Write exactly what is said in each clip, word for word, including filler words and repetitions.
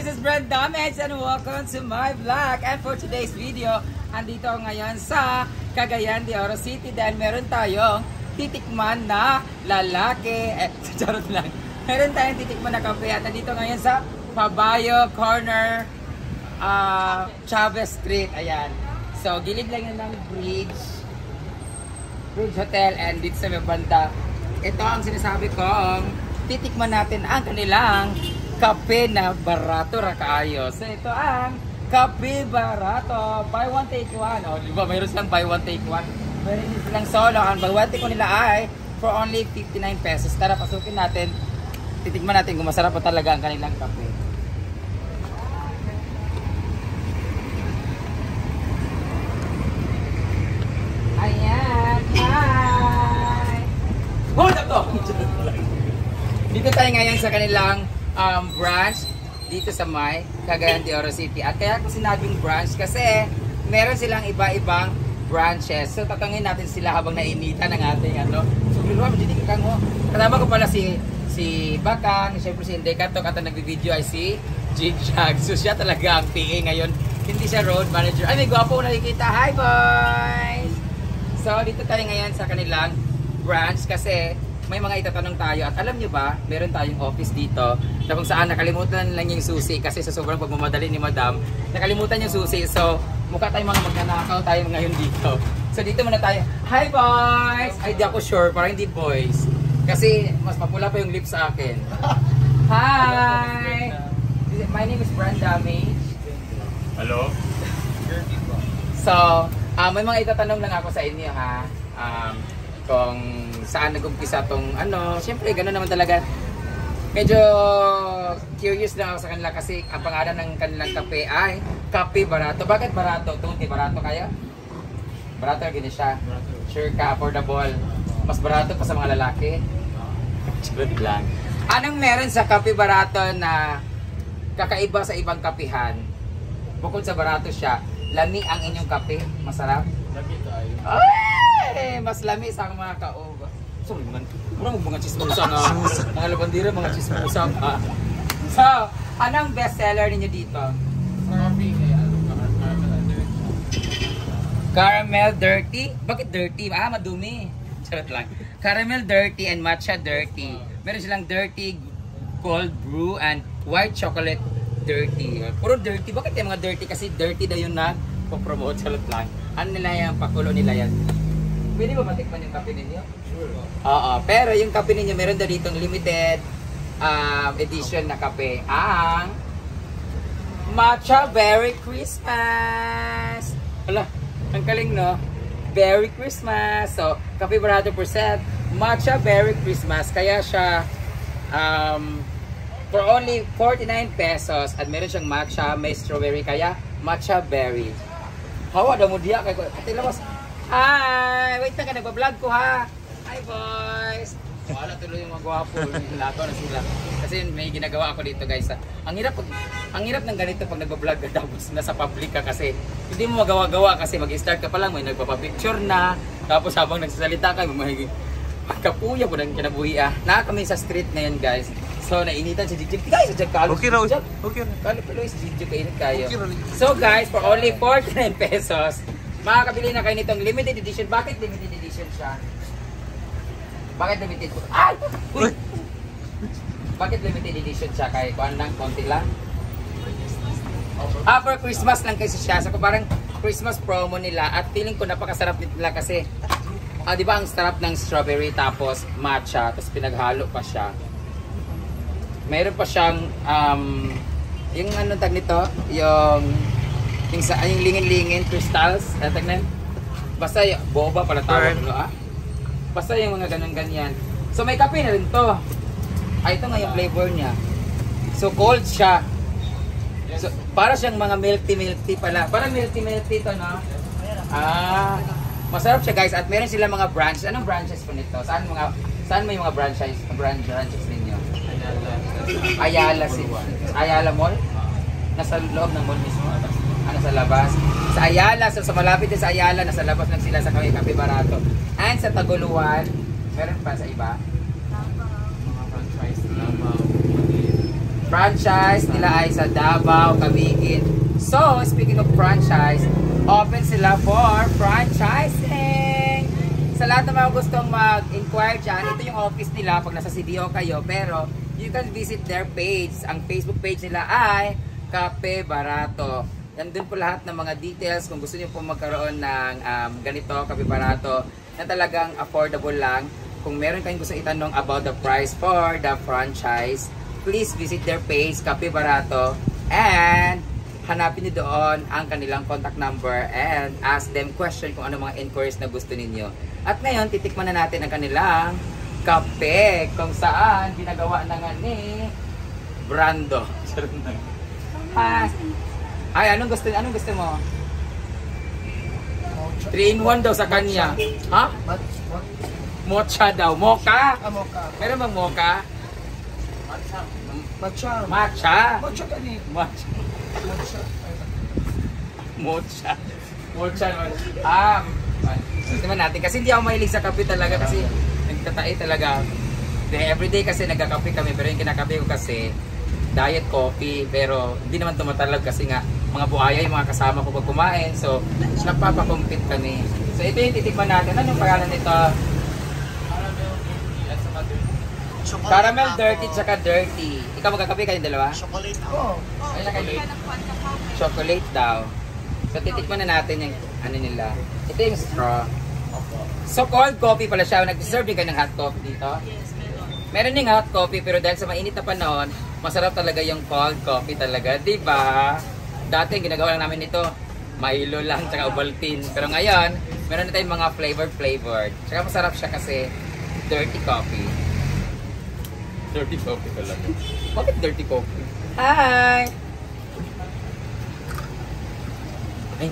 this is Brent Damage and welcome to my vlog. And for today's video, andito ako ngayon sa Cagayan de Oro City dahil meron tayong titikman na lalaki. Eh, charot lang. Meron tayong titikman na kape at andito ngayon sa Pabayo Corner, uh, Chavez Street. Ayan. So, gilid lang yan ng bridge. Bridge Hotel and dito sa may banda. Ito ang sinasabi kong titikman natin ang kanilang kape na barato ra kaayo. So ito ang kape barato. Buy one take one. O, di ba mayroon silang buy one take one. Mayroon din silang solo. Ang buy one take one nila ay for only fifty-nine pesos. Tara, pasukin natin. Titikman natin kung masarap pa talaga ang kanilang kape. Ayan. Hi! Hold up to! Dito tayo ngayon sa kanilang um, branch dito sa may Cagayan de Oro City. At kaya ko sinabing branch kasi meron silang iba-ibang branches. So tatangin natin sila habang nainitan ng ating ano. So biruan, hindi ka kang ho. Kasama ko pala si si Bakang, siyempre si Indekato at ang nagbi-video ay si Jigjag. So siya talaga ang P A ngayon. Hindi siya road manager. Ay, may gwapo nakikita. Hi boys! So dito tayo ngayon sa kanilang branch kasi may mga itatanong tayo at alam nyo ba, meron tayong office dito na kung saan nakalimutan lang yung susi kasi sa sobrang pagmamadali ni Madam, nakalimutan yung susi. So, mukha tayong mga magnanakaw tayo ngayon dito. So, dito muna tayo. Hi boys! Ay, di ako sure, parang hindi boys. Kasi mas mapula pa yung lips sa akin. Hi! My name is Brent Damage. Hello? So, uh, may mga itatanong lang ako sa inyo ha. Um, kung saan nag-umpisa tong ano, syempre gano'n naman talaga. Medyo curious lang ako sa kanila kasi ang pangalan ng kanilang kape ay Kape Barato. Bakit barato? Tunti barato kaya? Barato gini siya. Sure ka, affordable. Mas barato pa sa mga lalaki. Charot lang. Anong meron sa Kape Barato na kakaiba sa ibang kapihan? Bukod sa barato siya, lami ang inyong kape. Masarap? Lami tayo. Ay, mas lami sa mga kaoba. Sorry man, murang mga chismosa na mga labandira, mga chismosa pa. So, anong best seller ninyo dito? Coffee. Caramel dirty? Bakit dirty? Ah, madumi. Charot lang. Caramel dirty and matcha dirty. Meron silang dirty cold brew and white chocolate dirty. Puro dirty. Bakit yung mga dirty? Kasi dirty daw yun na po-promote. Charot lang. Ano nila yan? Pakulo nila yan. Pwede ba matikman yung kape ninyo? Sure. Oo, pero yung kape ninyo meron daw ditong limited um, edition na kape. Ang Matcha Berry Christmas! Hala, ang kaling no? Berry Christmas! So, Kape Barato percent Matcha Berry Christmas. Kaya siya um, for only forty-nine pesos at meron siyang matcha, may strawberry, kaya Matcha Berry. Hawa daw mo diya kay ko. Ate labas. Hi! Wait na ka, nagbablog ko ha! Hi boys! Wala tuloy yung mga gwapo. Lato na sila. Kasi may ginagawa ako dito guys. Ang hirap pag, ang hirap ng ganito pag nagbablog ka tapos nasa public ka kasi hindi mo magawa-gawa kasi mag-start ka pa lang, may nagpapapicture na. Tapos habang nagsasalita ka, may pagkapuya po ng kinabuhi ah. Na kami sa street ngayon guys. So nainitan si Jigjig. Guys, Jigjig kalo. Okay na, okay na. Kalo pero si Jigjig kainit kayo. Okay na. So guys, for only forty-nine pesos, makakabili na kayo nitong limited edition. Bakit limited edition siya? Bakit limited? Ay! Uy! Bakit limited edition siya? Kaya kuhan lang, konti lang. Ah, for Christmas lang kasi siya. So parang Christmas promo nila. At feeling ko napakasarap nila kasi ah, di ba ang sarap ng strawberry tapos matcha tapos pinaghalo pa siya. Mayroon pa siyang um, yung ano tag nito? Yung yung sa yung lingin-lingin crystals, tatagnan. Basta yung boba pala tawag no ah. Basta yung mga ganun-ganyan. So may kape na rin to. Ay ito nga yung flavor niya. So cold siya. So para siyang mga milky-milky pala. Parang milky-milky to no. Ah, masarap siya guys at meron sila mga branches. Anong branches po nito? Saan mga saan may mga branches, branch branches ninyo? Ayala City. Ayala Mall. Nasa loob ng mall mismo. Ano sa labas. Sa Ayala, so sa malapit din sa Ayala, nasa labas lang sila sa Kape Barato. And sa Taguluan, meron pa sa iba? Mga franchise na franchise nila ay sa Davao, Camiguin. So, speaking of franchise, open sila for franchising! Sa lahat ng mga gustong mag-inquire dyan, ito yung office nila pag nasa C D O kayo. Pero, you can visit their page. Ang Facebook page nila ay Kape Barato. Nandun po lahat ng mga details kung gusto niyo po magkaroon ng um, ganito, Kape Barato, na talagang affordable lang. Kung meron kayong gusto itanong about the price for the franchise, please visit their page, Kape Barato, and hanapin niyo doon ang kanilang contact number and ask them question kung ano mga inquiries na gusto ninyo. At ngayon, titikman na natin ang kanilang kape kung saan ginagawa na nga ni Brando. Ha? Ay, anong gusto, anong gusto mo? three in one daw sa kanya. Ha? Mocha daw. Mocha? Ah, mocha. Meron bang mocha? Matcha. Matcha? Matcha gani. Matcha. Matcha. Mocha. Mocha. Ah. Gusto naman natin. Kasi hindi ako mahilig sa kape talaga kasi nagtatae talaga. Everyday kasi nagkakape kami pero yung kinakape ko kasi diet coffee pero hindi naman tumatalag kasi nga mga buhaya yung mga kasama ko pag kumain. So, nagpapakompete kami. So, ito yung titikman natin. Anong pangalan nito? Caramel dirty tsaka dirty. Ikaw magkakape kayong dalawa? Chocolate ako. Ay, nakalit. Chocolate daw. So, titikman na natin yung ano nila. Ito yung straw. So, cold coffee pala siya. Nag-serve din kayo ng hot coffee dito? Meron yung hot coffee pero dahil sa mainit na panahon, masarap talaga yung cold coffee talaga. Diba? Dati, ginagawa lang namin ito. Milo lang, tsaka Ovaltine. Pero ngayon, meron na tayong mga flavored flavored. Tsaka masarap siya kasi dirty coffee. Dirty coffee talaga. Bakit dirty coffee? Hi! Ay.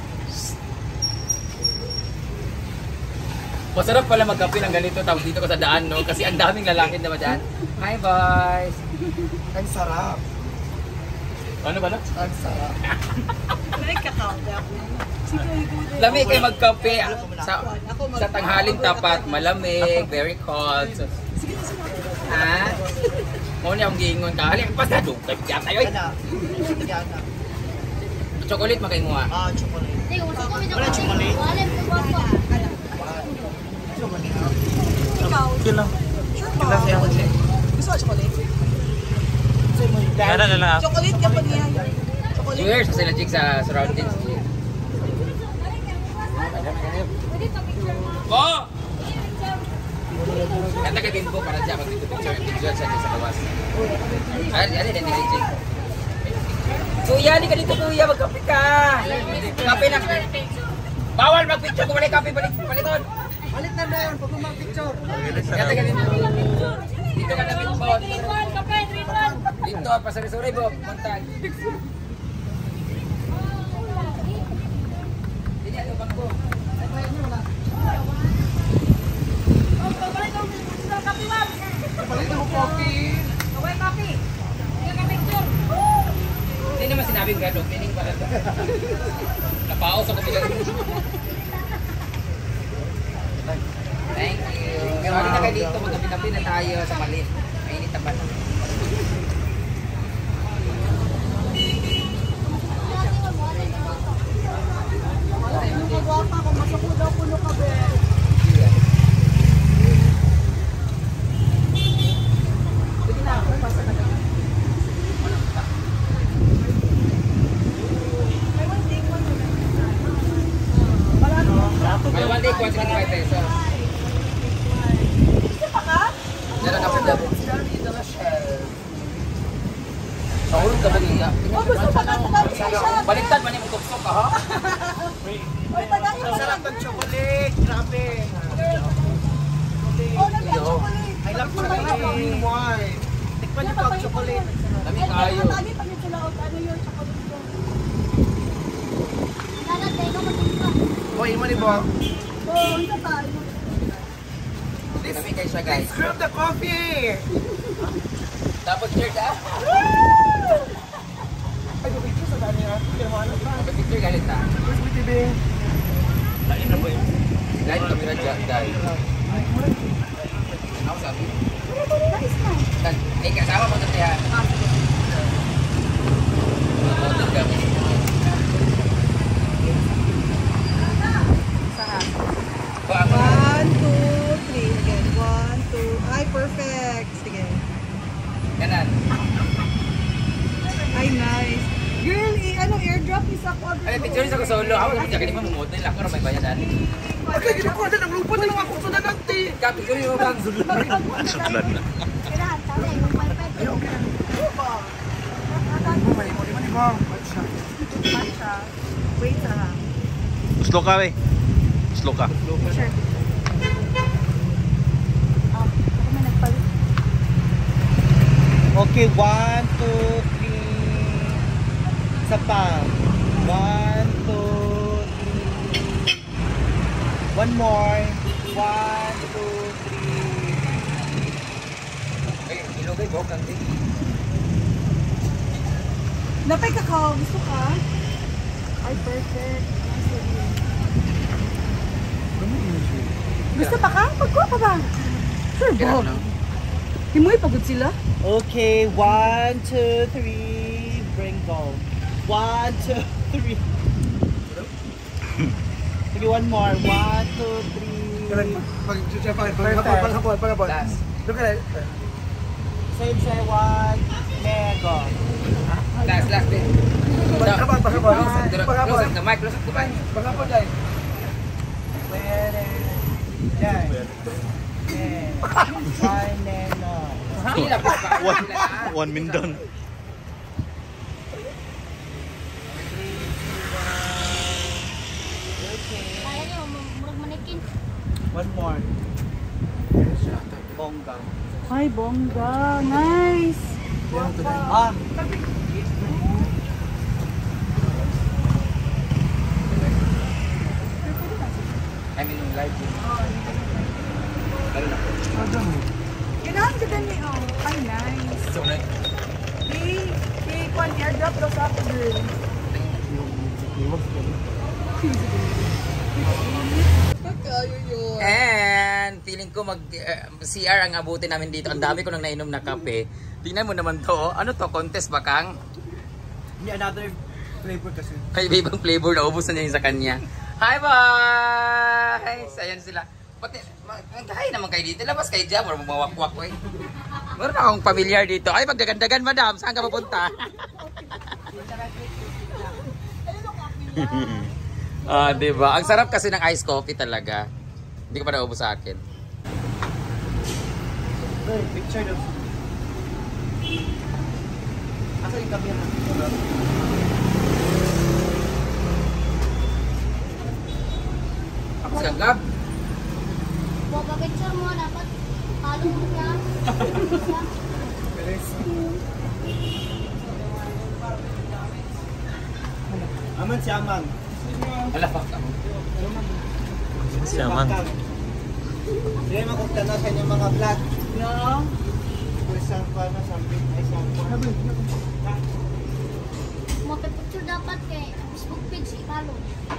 Masarap pala magkape ng ganito tapos dito ko sa daan, no? Kasi ang daming lalaki na dyan. Hi, boys! Ang sarap. Ano ba na? Ang sarap. Lamig kayo magkape sa, sa tanghaling tapat. Malamig, very cold. So, ha? Mo niya akong giingon ka. Halika, pasado. Kaya tayo eh. Ana. Yana. Chocolate makay mo ah. Ah, chocolate. Wala chocolate. Ikaw? Kailan? Kailan siya ako siya? Gusto mo chocolate? Kailan na lang ako. Chocolate ka pa niya. Chocolate? Cheers sa sila jig sa surroundings. Oh! Kanta ka din po para siya mag-picture picture siya sa kawas. Ay, ay, din ni Jig. Kuya, di ka dito kuya, magkape ka. Kape na. Bawal mag-picture kung wala kape, balik, baliton. Balik na na yun, pag mag-picture. Kanta ka dito. Dito ka namin po. Dito, pasari-suri po. Montag. Hindi, ano bang po? Balik na mo coffee. Hindi naman sinabing gano'n, meaning pala. Napaos ako bilang. Thank you. Sorry na kayo dito, magkapi-kapi na tayo sa maliit. Mainit na ba na? Magwapa ko, masakot daw puno ka be. Sige na, ako pasa na kami. May one day, twenty-five pesos. Meron ako dyan. Nahulog ka ba niya? Oh, gusto pa ka taga-isa. Baliktad man yung tuktok ka, ha? Oy, taga-isa Ang pa sarap ng chocolate. Grabe. Oh, nag-chocolate. I love chocolate. Why? Tikman niyo po ang chocolate. Dami kayo. Lagi pa nito lang. Ano yun, chocolate ko. Hoy, mo ni Bo. Oh, ano tayo? Dami kayo siya, guys. Screw the coffee. Tapos cheers, ah. Ay, picture sa dami ha. Kirmano pa. Picture galit, ah. Where's my tibing? Lain na ba yun? Guys, kamera dyan, guys. Ako sabi. Guys na. Eh, kasama mo na siya. Ay, nice. Girl, eh, ano, airdrop is ako. Ay, picture sa ko solo. Ako lang siya kanina mamumodel ako na may bayadan. Okay, ginakuha na ng lupa na lang ako sa nanante. Ka picture mo bang Sudlan na. Kailangan tala, yung wifi. Ay, okay. Mani mo, mani mo. Matcha. Matcha. Wait, ah. Slow ka, we. Slow ka. Sure. Ah, ako may nagpalit. Okay, one, two, three. Isa pa. One, two, three. One more. One, two, three. Ay, ilogay ko kanti. Napay kakao, gusto ka? Ay, perfect. Gusto pa ka? Pagkuha ka ba? Sure, Bob. Himoy, pagod sila? Okay, one, two, three. Bring go. One, two, three. Okay, one more. One, two, three. Last. Same, say one. Mego. Last, last din. Pagkabal, pagkabal. Close up the mic, close up the mic. Pagkabal, dahil. Pwede. Dahil. Why, neno? Hila po pa. One, one min down. Kaya niyo, murag manikin. One more. Bongga. Ay, bongga. Nice. Ah, I mean, yung live yun. Ano na po? Kailangan ka din eh. Oh. Ay, nice. So, na. Hey, hey, kwan, airdrop daw sa ako, girl. And feeling ko mag uh, C R ang abutin namin dito. Ang dami ko nang nainom na kape. Tingnan mo naman to. Oh. Ano to? Contest ba kang? may another flavor kasi. Ay, ibang flavor na ubos na niya yung sa kanya. Hi, bye! Ayan sila. Pati, magkahay naman kayo dito. Labas kayo dyan. Mara mawakwak ko eh. Meron akong familiar dito. Ay, magdagandagan, madam. Saan ka papunta? Ah, diba? Ang sarap kasi ng iced coffee talaga. Hindi ko pa naubos sa akin. Hey, picture daw. Asa yung camera? Ako sa gab. Huwag ka picture mo, dapat halo mo ka. Aman si Amang. Wala pa ka. Siya man. Hindi makukta na sa inyong mga vlog. No? Isang pa na samping ay samping. Mo picture dapat kay Facebook page i-follow.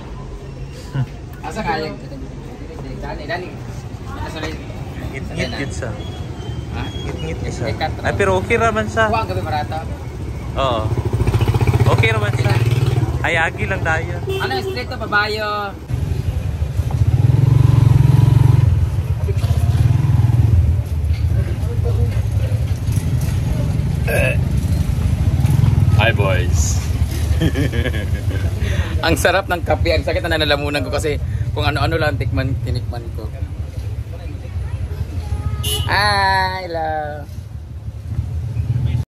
Asa kaya? Dani, Dani. Asa rin? Ngit-ngit gid sa. Ha? Ngit-ngit isa. May cut. Ay pero okay raman sa. Kuha ang gabi marata. Oo. Okay raman sa. Ay agi lang tayo. Ano yung straight to babayo? Hi boys. Ang sarap ng kape. Ang sakit na nalalamunan ko kasi kung ano-ano lang tikman, tinikman ko. I love.